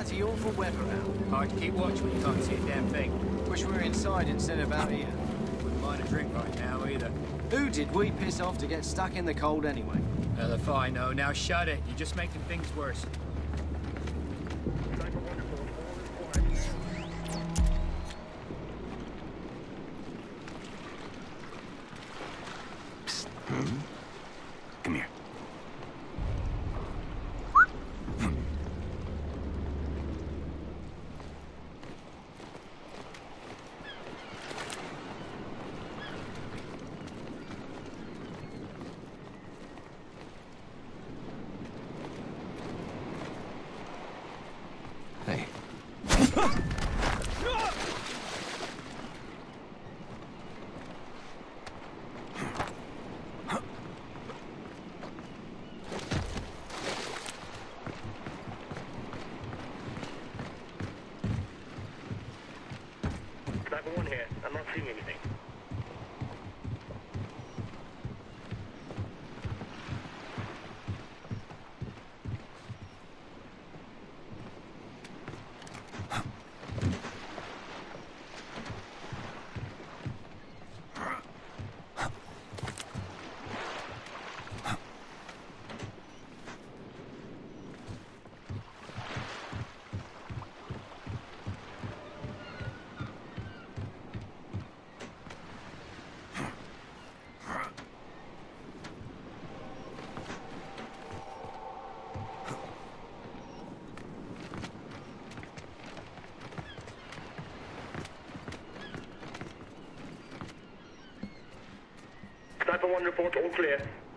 bloody awful weather out. Hard to keep watch when you can't see a damn thing. Wish we were inside instead of out here. Wouldn't mind a drink right now either. Who did we piss off to get stuck in the cold anyway? Hell if I know. Now shut it. You're just making things worse. Come here. Hey. Sniper 1 here. I'm not seeing anything. Sniper 1 report, all clear.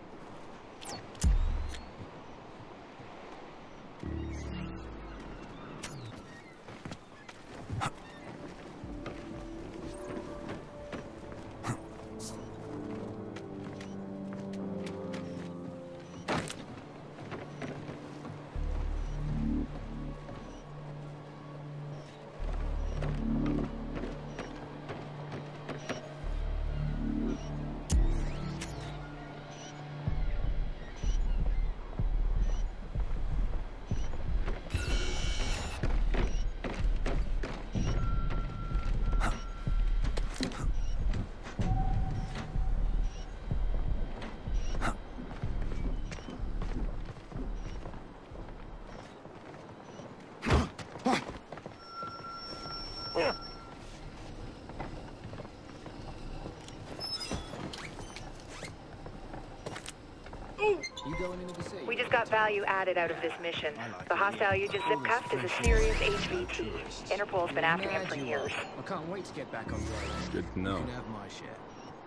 We just got value added out of this mission. The hostile you just zip-cuffed is a serious HVT. Interpol's been after him for years. I can't wait to get back on road. Good to know. You can have my share.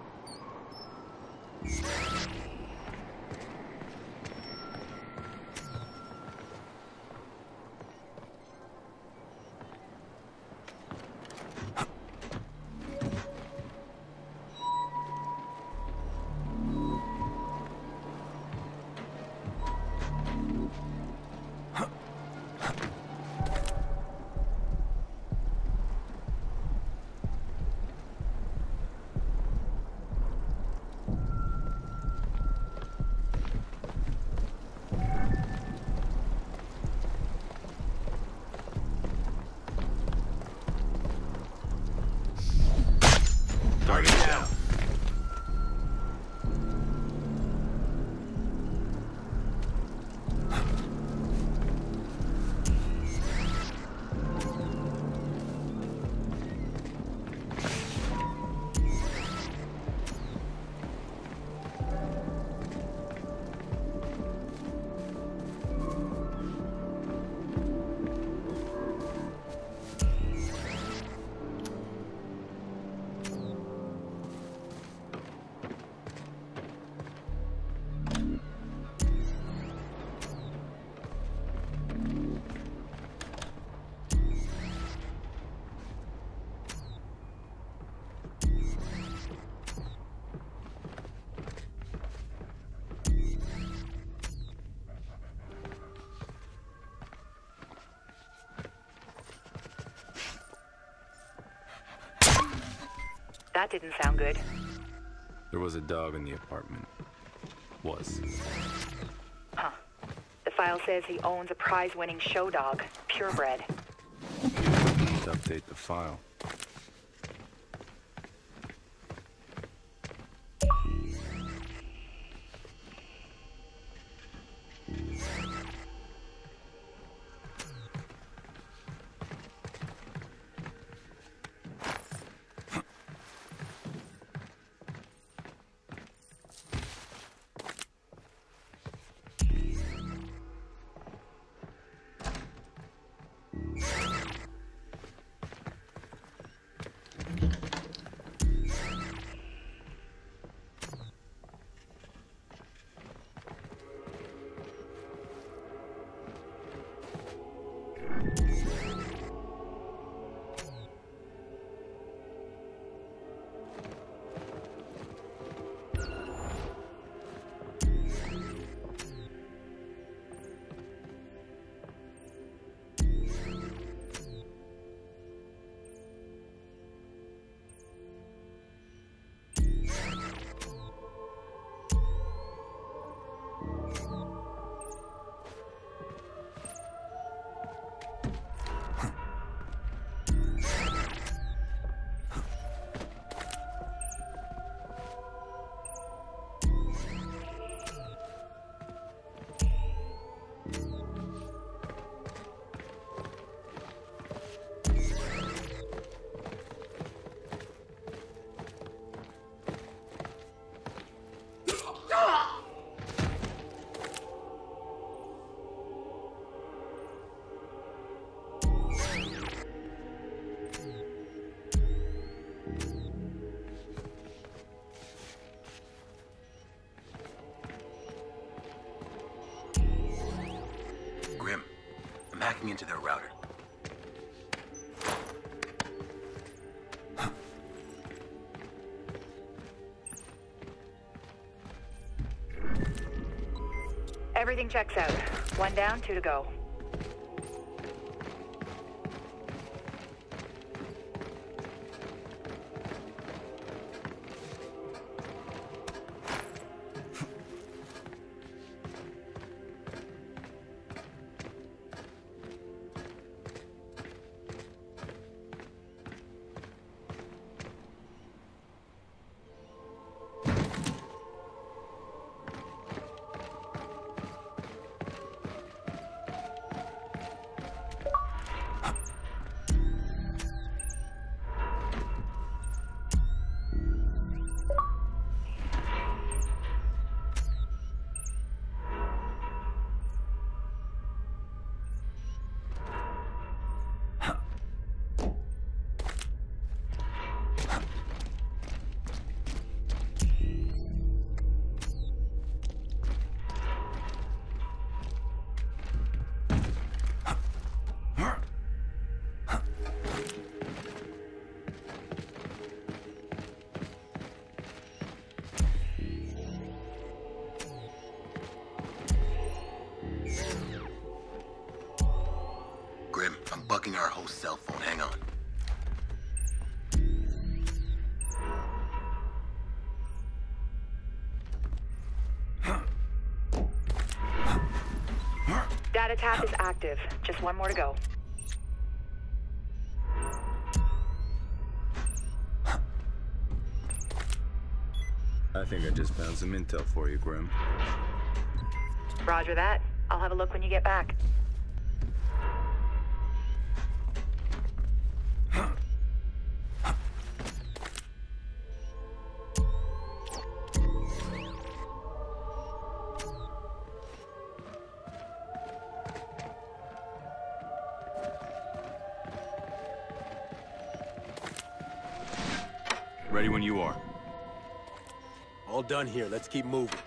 Target down. That didn't sound good. There was a dog in the apartment. Was. Huh. The File says he owns a prize-winning show dog, purebred. Need to update the file. I'm hacking into their router. Everything checks out. 1 down, 2 to go. I'm bugging our host cell phone. Hang on. Data tap is active. Just 1 more to go. I think I just found some intel for you, Grim. Roger that. I'll have a look when you get back. Ready when you are. All done here. Let's keep moving.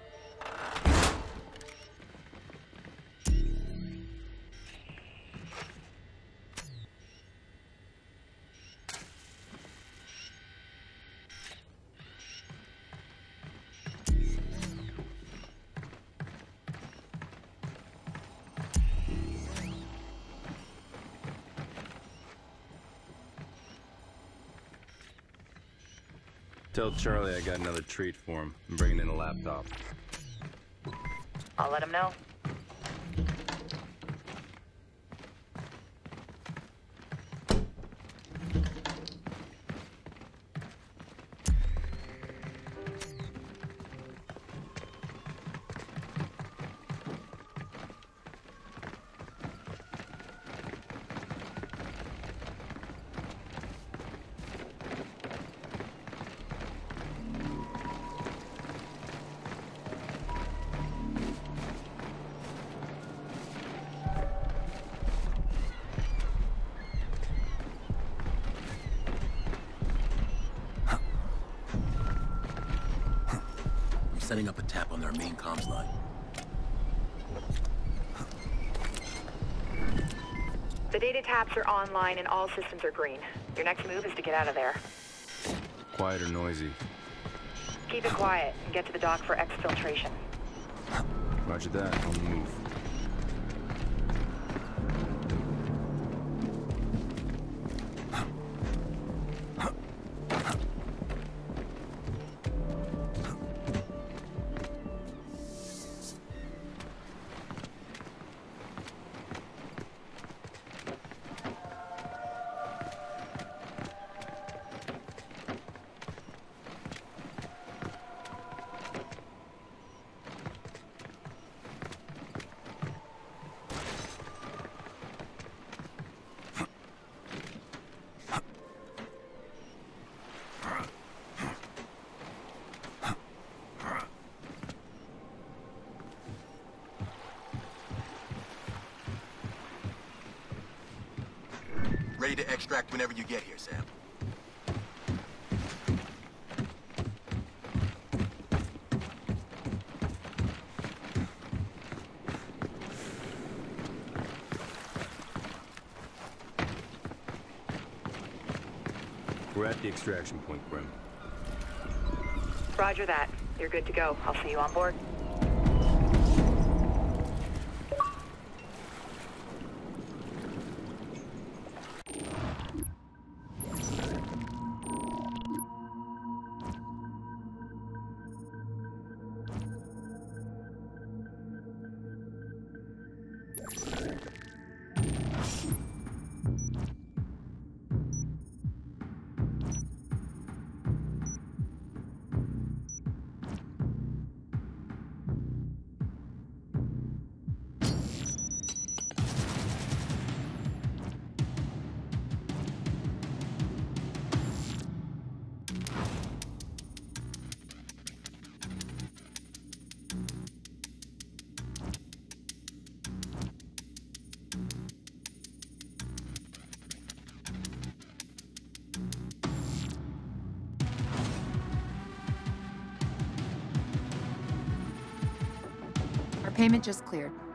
Tell Charlie I got another treat for him. I'm bringing in a laptop. I'll let him know. setting up a tap on their main comms line. The data taps are online and all systems are green. Your next move is to get out of there. Quiet or noisy? Keep it quiet and get to the dock for exfiltration. Roger that, on the move. Ready to extract whenever you get here, Sam. We're at the extraction point, Grim. Roger that. You're good to go. I'll see you on board. Our payment just cleared.